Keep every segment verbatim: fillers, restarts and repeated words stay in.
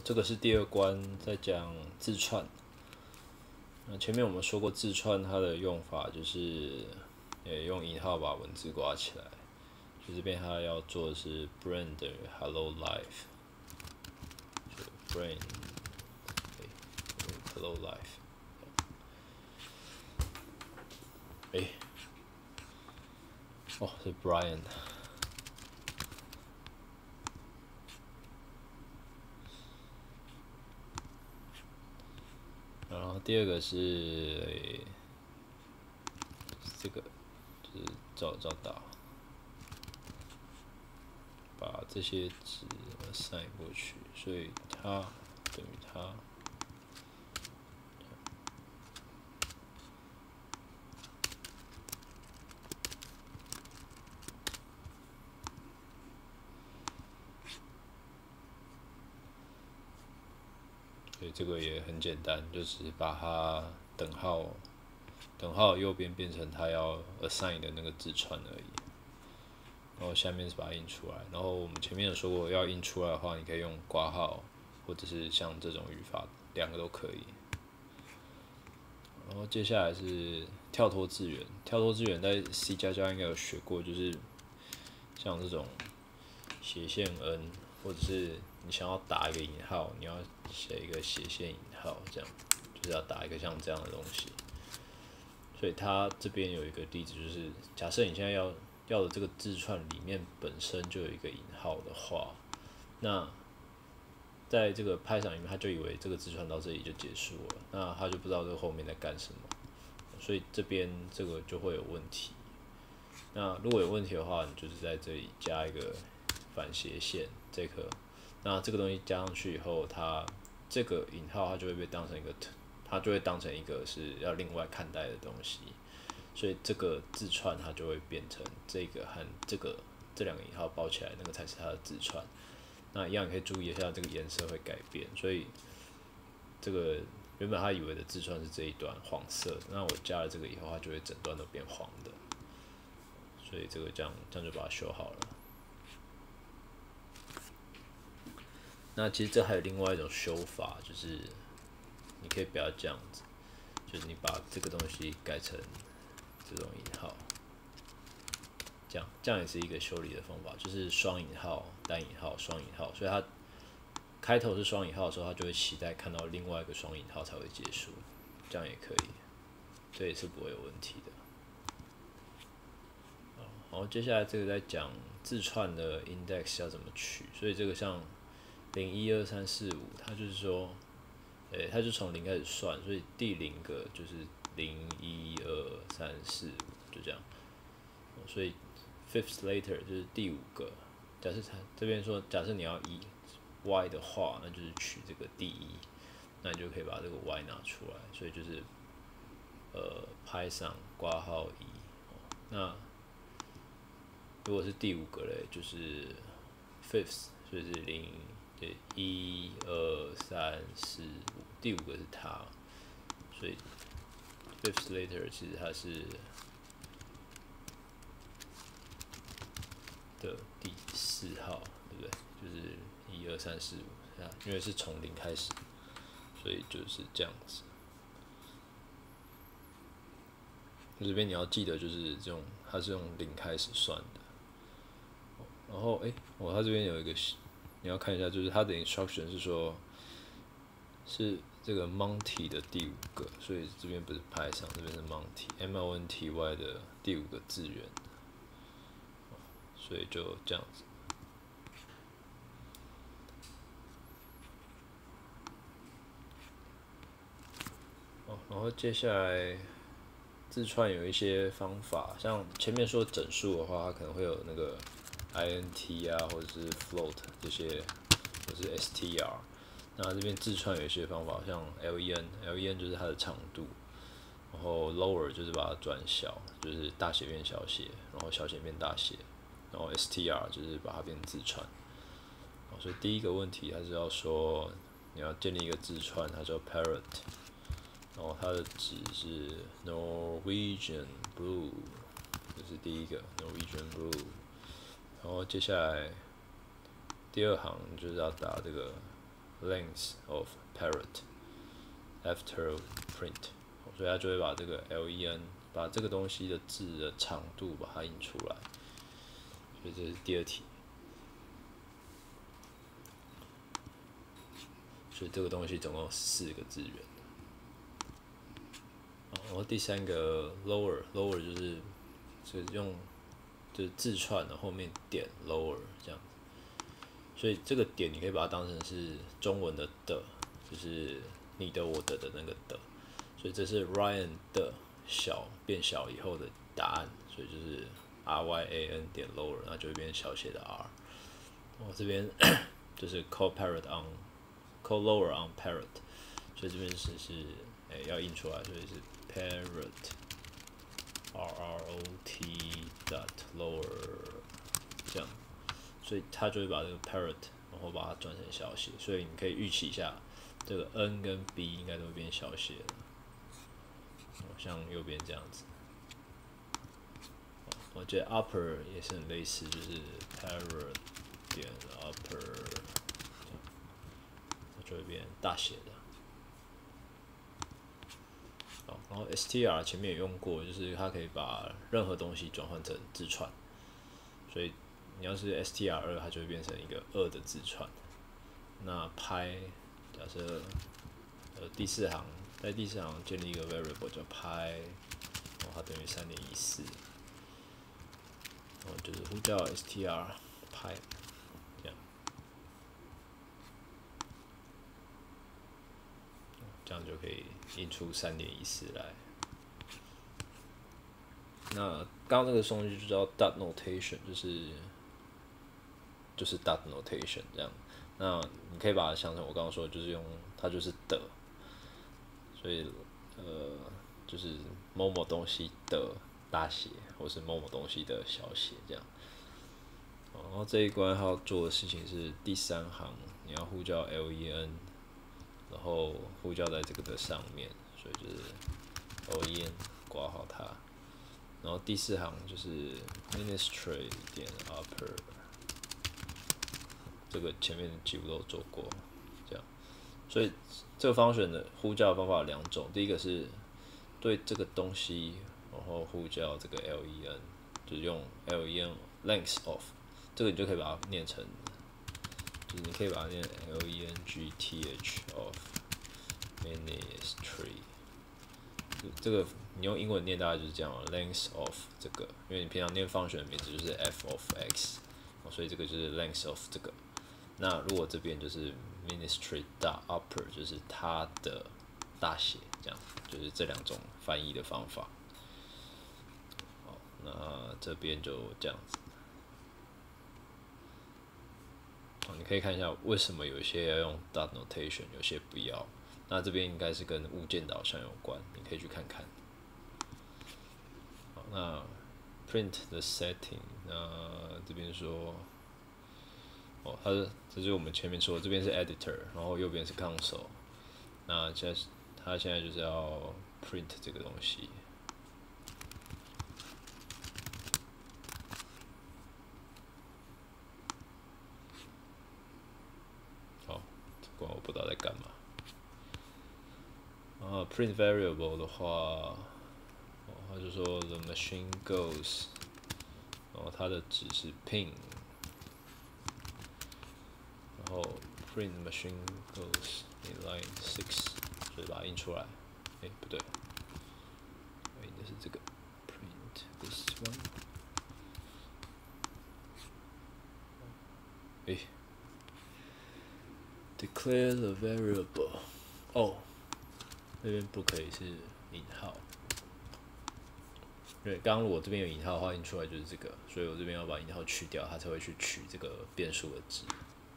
这个是第二关，在讲字串。那前面我们说过字串它的用法就是，呃，用引号把文字挂起来。就这边它要做的是 brain 等于 hello life， 就 brain， hello life。哎、欸，哦，是 Brian。然后第二个是、欸、这个，就是照照打，把这些值 assign 过去，所以它等于它。所以这个也很简单，就是把它等号等号右边变成它要 assign 的那个字串而已。然后下面是把它印出来。然后我们前面有说过，要印出来的话，你可以用括号，或者是像这种语法，两个都可以。然后接下来是跳脱字元，跳脱字元在 C 加加应该有学过，就是像这种斜线 n， 或者是你想要打一个引号，你要写一个斜线引号，这样就是要打一个像这样的东西。所以它这边有一个例子，就是假设你现在要要的这个字串里面本身就有一个引号的话，那在这个Python里面，他就以为这个字串到这里就结束了，那他就不知道这个后面在干什么，所以这边这个就会有问题。那如果有问题的话，你就是在这里加一个反斜线这个，那这个东西加上去以后，它这个引号它就会被当成一个，它就会当成一个是要另外看待的东西，所以这个字串它就会变成这个和这个这两个引号包起来，那个才是它的字串。那一样，你可以注意一下这个颜色会改变，所以这个原本他以为的字串是这一段黄色，那我加了这个以后，它就会整段都变黄的，所以这个这样这样就把它修好了。那其实这还有另外一种修法，就是你可以不要这样子，就是你把这个东西改成这种引号，这样这样也是一个修理的方法，就是双引号、单引号、双引号，所以它开头是双引号的时候，它就会期待看到另外一个双引号才会结束，这样也可以，这也是不会有问题的。然后接下来这个在讲字串的 index 要怎么取，所以这个像零一二三四五，它就是说，诶、欸，它就从零开始算，所以第零个就是零一二三四五，就这样。所以 fifth later 就是第五个。假设它这边说，假设你要以 y 的话，那就是取这个第一，那你就可以把这个 y 拿出来。所以就是呃 Python 括号一，那如果是第五个嘞，就是 fifth， 所以是零。对，一二三四五，第五个是它，所以 fifth later 其实它是的第四号，对不对？就是一二三四五，因为是从零开始，所以就是这样子。这边你要记得，就是这种，它是用零开始算的。然后，哎、欸，我它这边有一个。你要看一下，就是它的 instruction 是说，是这个 Monty 的第五个，所以这边不是拍上，这边是 Monty，M O N T Y 的第五个字元，所以就这样子。哦，然后接下来字串有一些方法，像前面说整数的话，它可能会有那个 int 啊，或者是 float 这些。或是 str， 那这边字串有一些方法，像 len，len 就是它的长度，然后 lower 就是把它转小，就是大写变小写，然后小写变大写，然后 str 就是把它变成字串。所以第一个问题它是要说你要建立一个字串，它叫 parrot， 然后它的值是 Norwegian blue， 这是第一个 Norwegian blue， 然后接下来。第二行就是要打这个 length of parrot after print，所以它就会把这个 len 把这个东西的字的长度把它印出来。所以这是第二题。所以这个东西总共有四个字元。然后第三个 lower lower 就是就是用就是字串的后面点 lower 这样子，所以这个点你可以把它当成是中文的的，就是你的我的的那个的，所以这是 Ryan 的小变小以后的答案，所以就是 R Y A N 点 lower， 那就会变小写的 R。我这边就是 call parrot on call lower on parrot， 所以这边是是哎、欸、要印出来，所以是 parrot R R O T dot lower 这样，所以它就会把这个 parrot 然后把它转成小写，所以你可以预期一下，这个 N 跟 B 应该都会变小写了，像右边这样子。我觉得 upper 也是很类似，就是 parrot 点 upper， 它就会变大写的。然后 str 前面也用过，就是它可以把任何东西转换成字串，所以你要是 str 二，它就会变成一个二的字串。那拍假设呃第四行，在第四行建立一个 variable 叫拍，然后它等于三点一四，然后就是呼叫 str 拍，这样，这样就可以印出三点一四来。那刚刚那个东西就叫 dot notation， 就是就是 dot notation 这样。那你可以把它想成我刚刚说的，就是用它就是的，所以呃就是某某东西的大写，或是某某东西的小写这样。然后这一关它要做的事情是第三行，你要呼叫 len， 然后呼叫在这个的上面，所以就是 len 括号它。然后第四行就是 ministry 点 upper， 这个前面几乎都做过，这样。所以这个function的呼叫的方法有两种，第一个是对这个东西，然后呼叫这个 len， 就是用 len length of， 这个你就可以把它念成，就是你可以把它念 length of ministry。这个你用英文念大概就是这样 ，length of 这个，因为你平常念function的名字就是 f of x， 所以这个就是 length of 这个。那如果这边就是 ministry dot upper， 就是它的大写，这样就是这两种翻译的方法。好，那这边就这样子。好，你可以看一下为什么有些要用 dot notation， 有些不要。那这边应该是跟物件导向有关，你可以去看看。好，那 print 的 setting， 那这边说，哦，它是这就是我们前面说，这边是 editor， 然后右边是 console。那现在它现在就是要 print 这个东西。好，这关我不知道在干嘛。然后 print variable 的话，哦，他就说 the machine goes， 然后它的值是 ping， 然后 print machine goes in line six， 所以把它印出来。哎，不对，我印的是这个 print this one。哎 ，declare the variable， 哦。这边不可以是引号，对，刚刚我这边有引号的话，印出来就是这个，所以我这边要把引号去掉，它才会去取这个变数的值，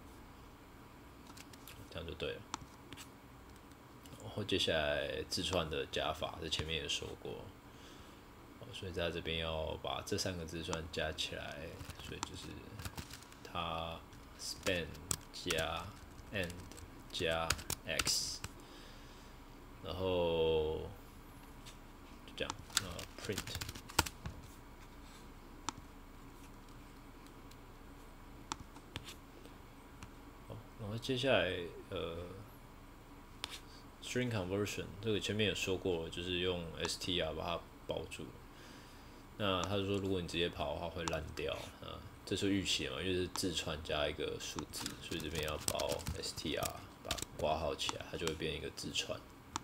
这样就对了。然后接下来字串的加法，在前面也说过，所以在这边要把这三个字串加起来，所以就是它 span 加 and 加 x。然后就这样，那 print， 好，那然后接下来呃，string conversion 这个前面有说过，就是用 str 把它包住。那他就说，如果你直接跑的话会烂掉啊，这是预期嘛，因为是字串加一个数字，所以这边要包 str 把它挂号起来，它就会变一个字串。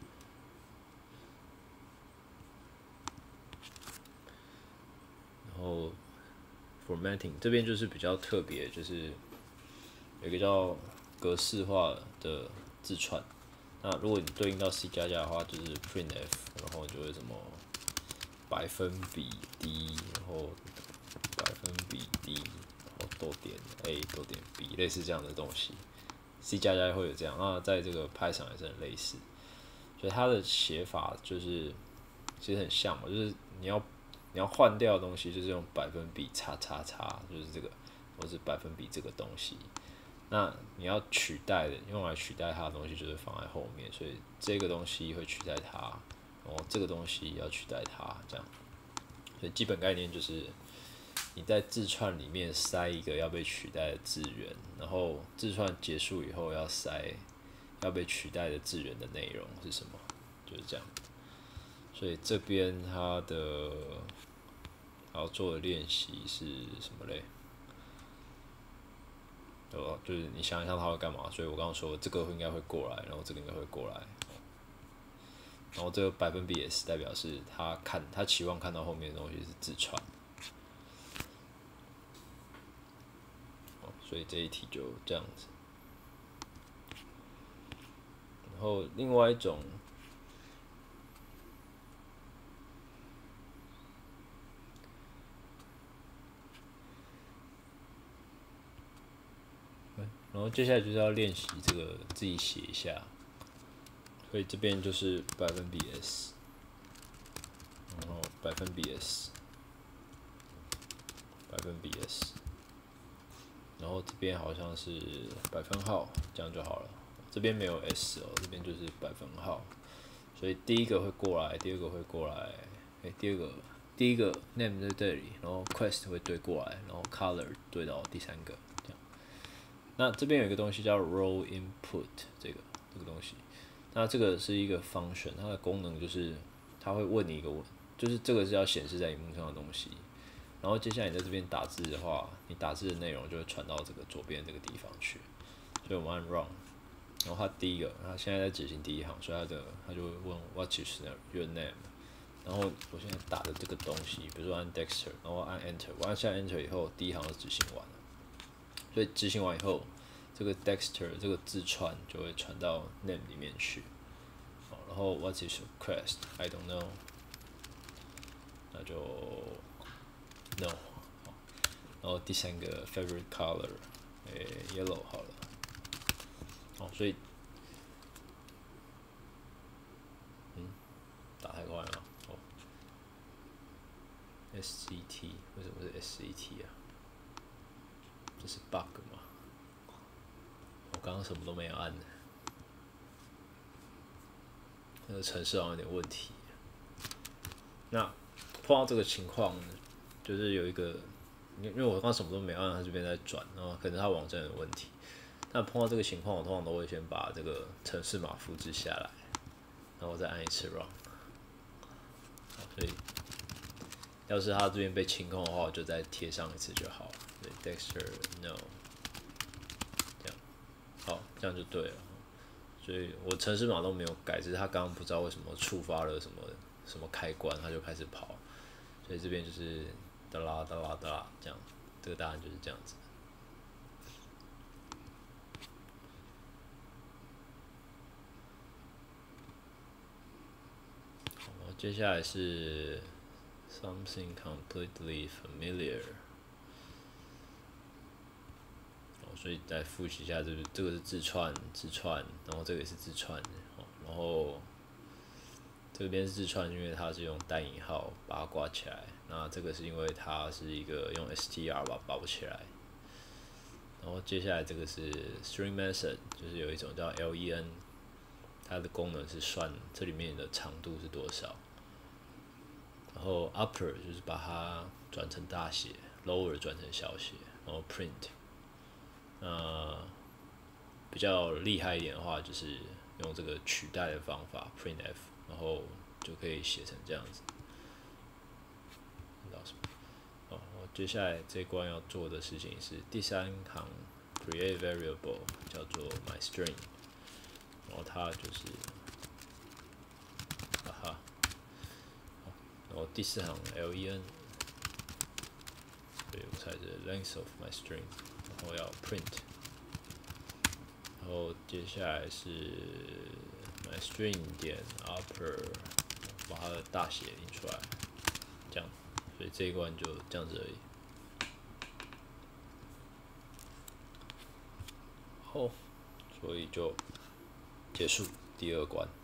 然后 formatting 这边就是比较特别，就是有一个叫格式化的字串。那如果你对应到 C 加加的话，就是 printf， 然后你就会什么百分比 d， 然后百分比 d， 然后逗点 a 逗点 b， 类似这样的东西。C 加加会有这样，那在这个 Python 也是很类似，所以它的写法就是其实很像嘛，就是你要你要换掉的东西，就是用百分比叉叉叉，就是这个，或是百分比这个东西。那你要取代的，用来取代它的东西，就是放在后面，所以这个东西会取代它，然后这个东西要取代它，这样。所以基本概念就是你在字串里面塞一个要被取代的字元，然后字串结束以后要塞要被取代的字元的内容是什么，就是这样。所以这边它的要做的练习是什么嘞？对吧？就是你想一下它会干嘛？所以我刚刚说这个应该会过来，然后这个应该会过来，然后这个百分比也是代表是他看他期望看到后面的东西是字串，所以这一题就这样子。然后另外一种，然后接下来就是要练习这个自己写一下，所以这边就是百分比 s， 然后百分比 s， 百分比 s， 然后这边好像是百分号，这样就好了。这边没有 s 哦，这边就是百分号，所以第一个会过来，第二个会过来，哎、欸，第二个第一个 name 在这里，然后 quest 会对过来，然后 color 对到第三个，这样。那这边有一个东西叫 row input， 这个这个东西，那这个是一个 function， 它的功能就是它会问你一个问，就是这个是要显示在荧幕上的东西。然后接下来你在这边打字的话，你打字的内容就会传到这个左边这个地方去。所以我们按 run， 然后它第一个，它现在在执行第一行，所以它的它就会问 What is your name？ 然后我现在打的这个东西，比如说按 Dexter， 然后按 Enter， 我按下 Enter 以后，第一行就执行完了。所以执行完以后，这个 Dexter 这个字串就会传到 name 里面去。然后 What is your quest？I don't know， 那就 no。然后第三个 favorite color， 诶、欸、，yellow 好了。哦，所以，嗯，打太快了。哦 ，S C T 为什么是 S C T 啊？这是 bug 吗？我刚刚什么都没有按的，那个程式好像有点问题。那碰到这个情况，就是有一个。因为我刚刚什么都没按，它这边在转，然后可能它网站有问题。那碰到这个情况，我通常都会先把这个程式码复制下来，然后再按一次 run。所以，要是它这边被清空的话，我就再贴上一次就好了。对 ，Dexter no， 这样，好，这样就对了。所以我程式码都没有改，只是它刚刚不知道为什么触发了什么什么开关，它就开始跑。所以这边就是。哒啦哒啦哒啦，这样，这个答案就是这样子。好，接下来是 something completely familiar。所以再复习一下，这个这个是字串，字串，然后这个也是字串，然后这边是字串，因为它是用单引号把它挂起来。那这个是因为它是一个用 str 把它包起来，然后接下来这个是 string method， 就是有一种叫 len， 它的功能是算这里面的长度是多少，然后 upper 就是把它转成大写 ，lower 转成小写，然后 print， 那比较厉害一点的话，就是用这个取代的方法 printf， 然后就可以写成这样子。看到什么？哦，接下来这一关要做的事情是第三行 create variable 叫做 myString， 然后它就是，哈哈，然后第四行 len， 所以我猜是 length of my string， 然后要 print。然后接下来是 myString 点 upper， 把它的大写印出来，这样，所以这一关就这样子而已。好，所以就结束第二关。